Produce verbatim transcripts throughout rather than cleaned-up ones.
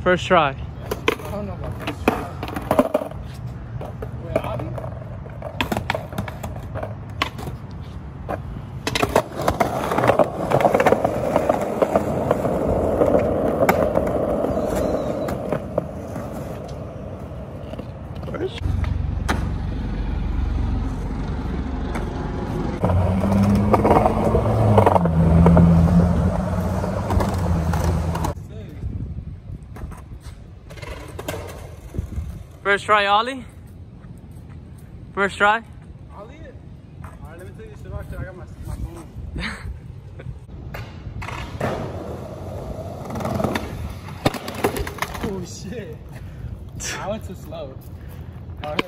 First try. I don't know about this. Wait, Abby? First. First try, Ollie. First try. Ollie it. Alright, let me take this shit off. I got my, my phone. Oh shit. I went too slow. Alright.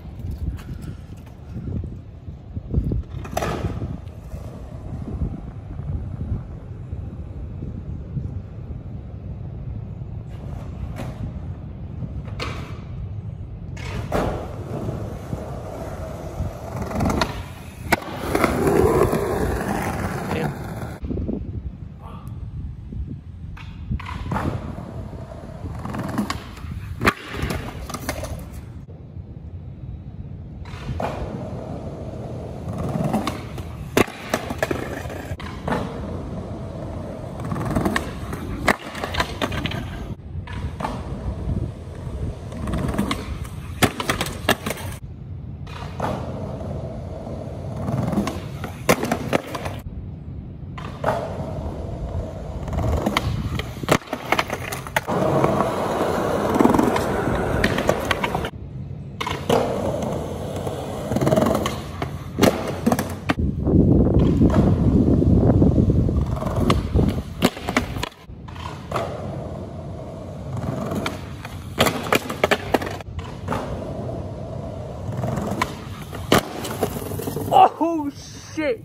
Oh shit!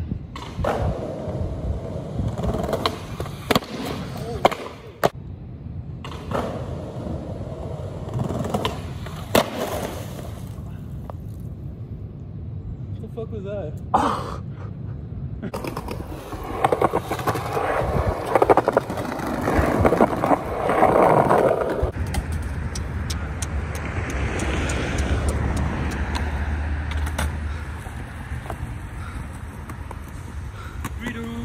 What the fuck was that? We do.